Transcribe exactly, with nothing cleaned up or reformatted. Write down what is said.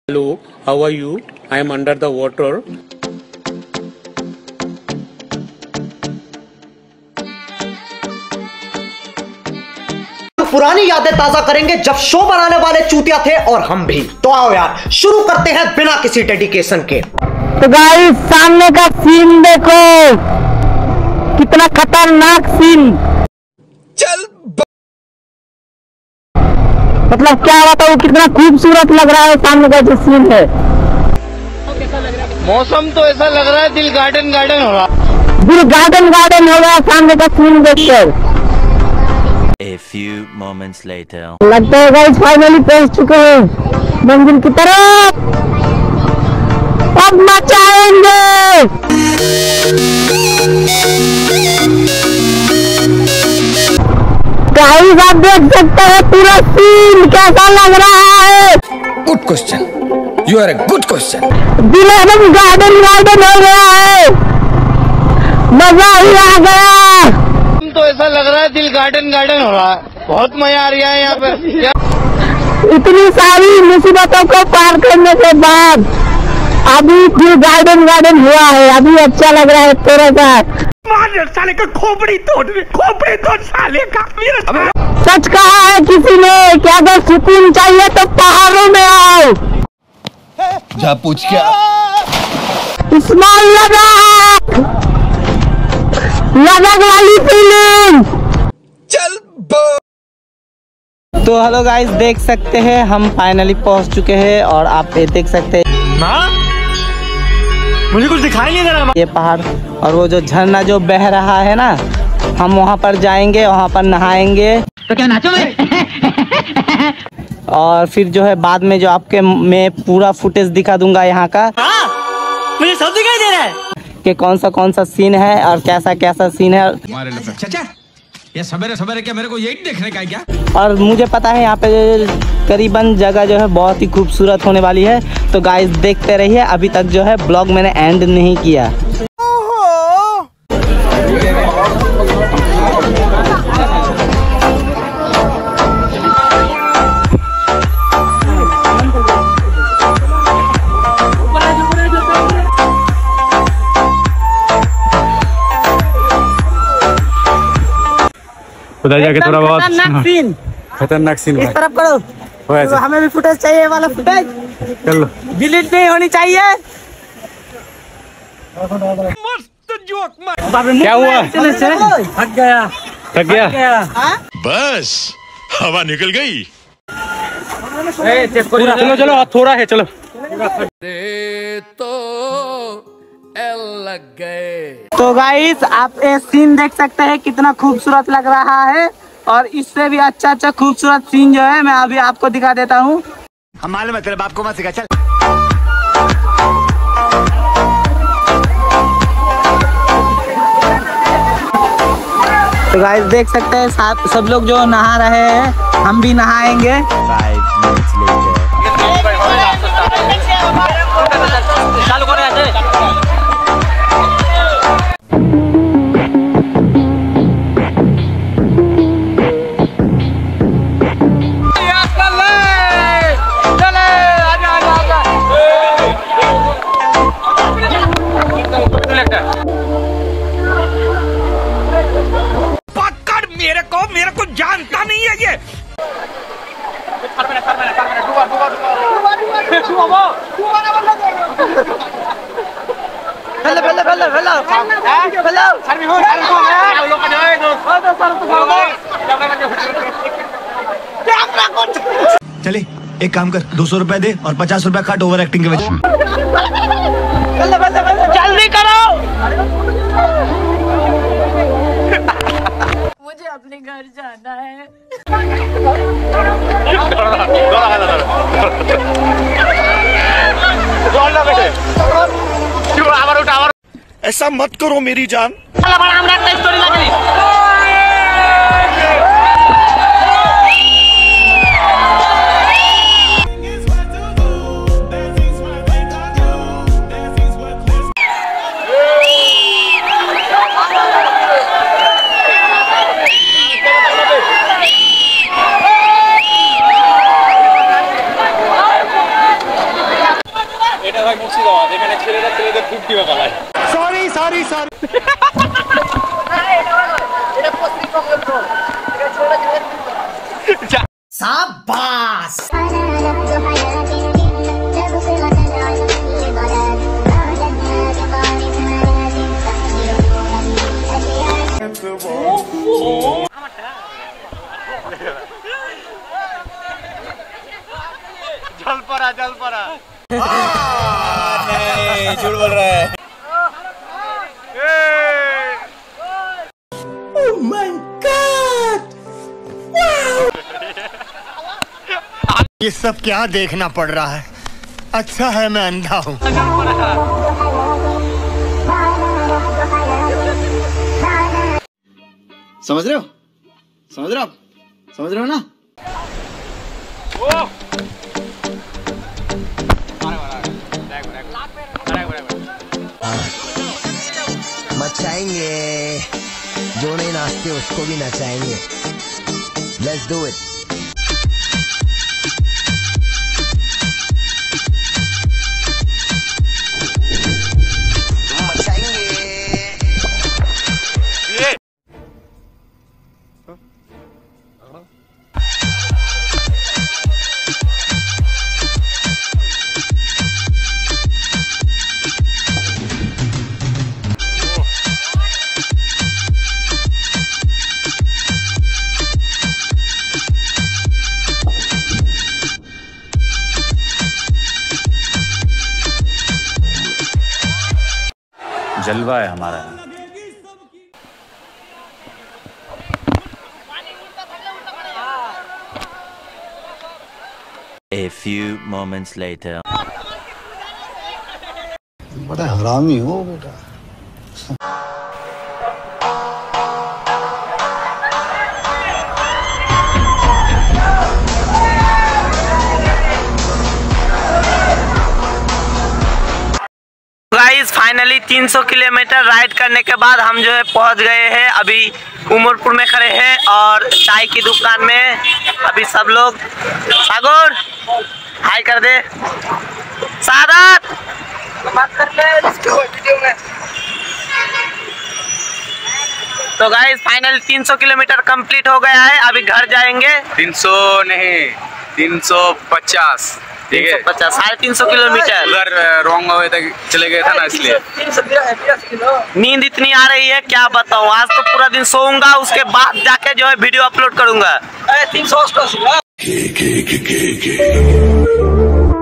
Hello, how are you? I am under the water. पुरानी यादें ताजा करेंगे जब शो बनाने वाले चूतिया थे और हम भी। तो आओ यार शुरू करते हैं बिना किसी डेडिकेशन के। तो गाइस सामने का सीन देखो, कितना खतरनाक सीन। चल मतलब क्या बताऊं, कितना खूबसूरत लग रहा है सामने का जो सीन है। मौसम तो ऐसा लग रहा है दिल गार्डन गार्डन हो रहा, दिल गार्डन गार्डन हो रहा है सामने का सीन देखकर। A few moments later. लगता है गाइस फाइनली पहुंच चुके हैं मंजिल की तरफ। अब मचाएंगे। गाइस आप देख सकते हैं पूरा सीन कैसा लग रहा है। Good question, you are a good question. दिल एकदम गार्डन गार्डन हो गया है, मजा ही आ गया। तो ऐसा लग रहा है दिल गार्डन गार्डन हो रहा है, बहुत मजा आ रहा है यहाँ पे। इतनी सारी मुसीबतों को पार करने के बाद अभी दिल गार्डन गार्डन हुआ है। अभी अच्छा लग रहा है थोड़ा सा। साले का खोपड़ी तोड़, खोपड़ी तोड़ साले का। सच कहा है किसी ने कि अगर सुकून चाहिए तो पहाड़ों में आओ। जा पूछ क्या स्मॉल लद्दाख, लद्दाख वाली फीलिंग। चल तो हेलो गाइस, देख सकते हैं हम फाइनली पहुंच चुके हैं और आप ये देख सकते हैं ना? मुझे कुछ दिखाई नहीं दे रहा। ये पहाड़ और वो जो झरना जो बह रहा है ना, हम वहां पर जाएंगे, वहां पर नहाएंगे। तो क्या नाचोगे? और फिर जो है बाद में जो आपके मैं पूरा फुटेज दिखा दूंगा यहाँ का। मुझे सब दिखाई दे रहा है कि कौन सा कौन सा सीन है और कैसा कैसा सीन है। चाचा ये सवेरे सवेरे क्या मेरे को यही देखने का है क्या? और मुझे पता है यहाँ पे करीबन जगह जो है बहुत ही खूबसूरत होने वाली है। तो गाइस देखते रहिए, अभी तक जो है ब्लॉग मैंने एंड नहीं किया। उधर जाके थोड़ा बहुत खतरनाक सीन, खतरनाक सीन इस तरफ करो। तो हमें भी फुटेज चाहिए, ये वाला फुटेज चलो डिलीट नहीं होनी चाहिए। क्या हुआ? थक गया थक गया बस हवा निकल गई। चलो चलो थोड़ा है, चलो। तो गाइस आप ये सीन देख सकते हैं कितना खूबसूरत लग रहा है। और इससे भी अच्छा अच्छा खूबसूरत सीन जो है मैं अभी आपको दिखा देता हूँ। हम मालूम है तेरे बाप को मत सिखा, चल। तो गाइस देख सकते हैं साथ सब लोग जो नहा रहे हैं, हम भी नहाएंगे। Five minutes later. पकड़ मेरे को, मेरे को जानता नहीं है ये। चले एक काम कर, दो सौ रुपए दे और पचास रुपए काट ओवर एक्टिंग के वजह। जल्दी करो, मुझे अपने घर जाना है। ऐसा मत करो मेरी जान। Sorry sorry sorry. शाबाश। जल पड़ा जल पड़ा। नहीं झूठ बोल रहा है। Oh my God! ये सब क्या देखना पड़ रहा है? अच्छा है मैं अंधा हूँ। समझ रहे हो? समझ रहे हो? समझ रहे हो ना? मचाएंगे, जो नहीं नाचते उसको भी नचाएंगे। Let's do it. जलवा है हमारा। A few moments later. बड़ा हरामी हो बेटा। गाइस फाइनली तीन सौ किलोमीटर राइड करने के बाद हम जो है पहुंच गए हैं। अभी उमरपुर में खड़े हैं और चाय की दुकान में अभी सब लोग। सागर हाय कर दे। सादत तो गाइस फाइनली तीन सौ किलोमीटर कंप्लीट हो गया है। अभी घर जाएंगे। तीन सौ नहीं तीन सौ पचास ठीक है, पचास साढ़े तीन सौ किलोमीटर उधर रॉन्ग वे तक चले गए था ना, इसलिए नींद इतनी आ रही है क्या बताऊं। आज तो पूरा दिन सोऊंगा, उसके बाद जाके जो है वीडियो अपलोड करूंगा। तीन सौ